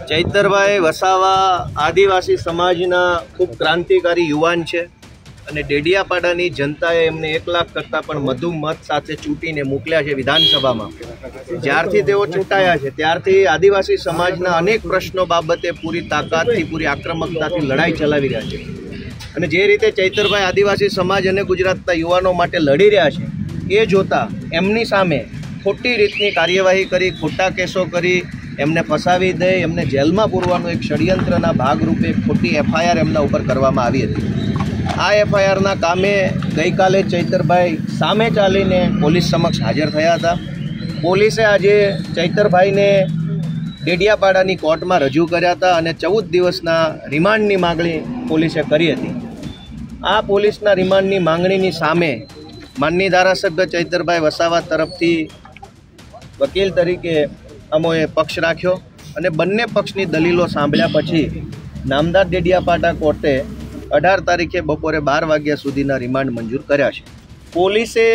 ચૈતરભાઈ વસાવા આદિવાસી સમાજના ખૂબ ક્રાંતિકારી યુવાન છે અને ડેડિયાપાડાની જનતાએ એમને 1 લાખ કરતાં પણ વધુ મત સાથે ચૂંટીને મોકલ્યા છે વિધાનસભામાં। જ્યારથી તેઓ ચૂંટાયા છે ત્યારથી આદિવાસી સમાજના અનેક પ્રશ્નો બાબતે પૂરી તાકાતથી પૂરી આક્રમકતાથી લડાઈ ચલાવી રહ્યા છે અને જે રીતે ચૈતરભાઈ આદિવાસી સમાજ અને ગુજરાતના યુવાનો માટે લડી રહ્યા છે એ જોતા એમની સામે ખોટી રીતની કાર્યવાહી કરી, ખોટા કેસો કરી, એમને ફસાવી દે, એમને જેલમાં પૂરવાનું એક ષડયંત્રના ભાગરૂપે ખોટી FIR એમના ઉપર કરવામાં આવી હતી। આ FIRના કામે ગઈકાલે ચૈતરભાઈ સામે ચાલીને પોલીસ સમક્ષ હાજર થયા હતા। પોલીસે આજે ચૈતરભાઈને ડેડિયાપાડાની કોર્ટમાં રજૂ કર્યા હતા અને 14 દિવસના રિમાન્ડની માગણી પોલીસે કરી હતી। આ પોલીસના રિમાન્ડની માંગણીની સામે માનનીય ધારાસભ્ય ચૈતરભાઈ વસાવા તરફથી વકીલ તરીકે અમોએ પક્ષ રાખ્યો અને બંને પક્ષની દલીલો સાંભળ્યા પછી નામદાર ડેડિયાપાડા કોર્ટે 18 તારીખે બપોરે 12 વાગ્યા સુધીના રિમાન્ડ મંજૂર કર્યા છે। પોલીસે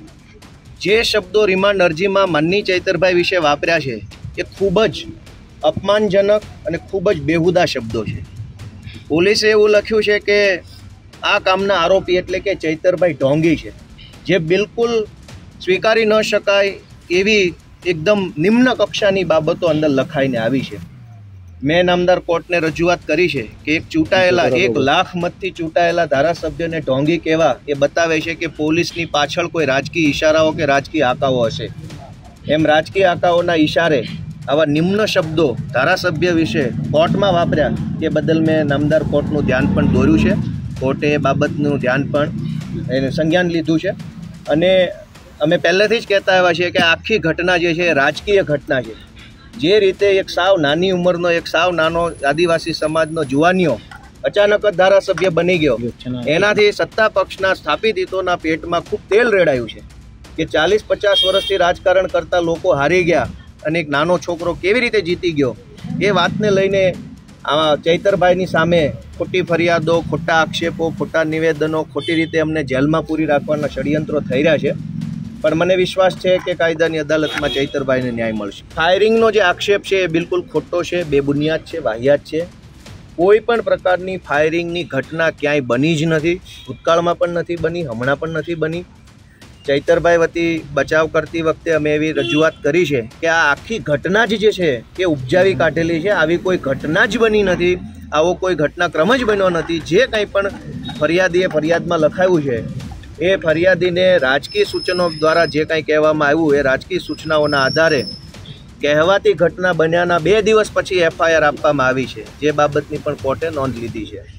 જે શબ્દો રિમાન્ડ અરજીમાં માનનીય ચૈતરભાઈ વિશે વાપર્યા છે એ ખૂબ જ અપમાનજનક અને ખૂબ જ બેહુદા શબ્દો છે। પોલીસે એવું લખ્યું છે કે આ કામના આરોપી એટલે કે ચૈતરભાઈ ઢોંગી છે, જે બિલકુલ સ્વીકારી ન શકાય એવી એકદમ નિમ્ન કક્ષાની બાબતો અંદર લખાઈને આવી છે। મેં નામદાર કોર્ટને રજૂઆત કરી છે કે એક ચૂંટાયેલા 1 લાખ મતથી ચૂંટાયેલા ધારાસભ્યને ઢોંગી કહેવા એ બતાવે છે કે પોલીસની પાછળ કોઈ રાજકીય ઇશારાઓ કે રાજકીય આકાઓ હશે। એમ રાજકીય આકાઓના ઇશારે આવા નિમ્ન શબ્દો ધારાસભ્ય વિશે કોર્ટમાં વાપર્યા એ બદલ મેં નામદાર કોર્ટનું ધ્યાન પણ દોર્યું છે। કોર્ટે એ બાબતનું ધ્યાન પણ એને સંજ્ઞાન લીધું છે અને અમે પહેલેથી જ કહેતા આવ્યા છીએ કે આખી ઘટના જે છે એ રાજકીય ઘટના છે। જે રીતે એક સાવ નાની ઉંમરનો એક સાવ નાનો આદિવાસી સમાજનો જુવાનીઓ અચાનક જ ધારાસભ્ય બની ગયો, એનાથી સત્તા પક્ષના સ્થાપિત હિતોના પેટમાં ખૂબ તેલ રેડાયું છે કે 40-50 વર્ષથી રાજકારણ કરતા લોકો હારી ગયા અને એક નાનો છોકરો કેવી રીતે જીતી ગયો એ વાતને લઈને ચૈતરભાઈની સામે ખોટી ફરિયાદો, ખોટા આક્ષેપો, ખોટા નિવેદનો, ખોટી રીતે અમને જેલમાં પૂરી રાખવાના ષડયંત્રો થઈ રહ્યા છે। પણ મને વિશ્વાસ છે કે કાયદાની અદાલતમાં ચૈતરભાઈને ન્યાય મળશે। ફાયરિંગનો જે આક્ષેપ છે એ બિલકુલ ખોટો છે, બેબુનિયાદ છે, વાહિયાત છે। કોઈ પણ પ્રકારની ફાયરિંગની ઘટના ક્યાંય બની જ નથી, ભૂતકાળમાં પણ નથી બની, હમણાં પણ નથી બની। ચૈતરભાઈ વતી બચાવ કરતી વખતે અમે એવી રજૂઆત કરી છે કે આ આખી ઘટના જ જે છે એ ઉપજાવી કાઢેલી છે, આવી કોઈ ઘટના જ બની નથી, આવો કોઈ ઘટનાક્રમ જ બન્યો નથી। જે કંઈ પણ ફરિયાદીએ ફરિયાદમાં લખાયું છે એ ફરિયાદીને રાજકીય સૂચનો દ્વારા જે કંઈ કહેવામાં આવ્યું એ રાજકીય સૂચનાઓના આધારે કહેવાતી ઘટના બન્યાના 2 દિવસ પછી FIR આપવામાં આવી છે, જે બાબતની પણ કોર્ટે નોંધ લીધી છે।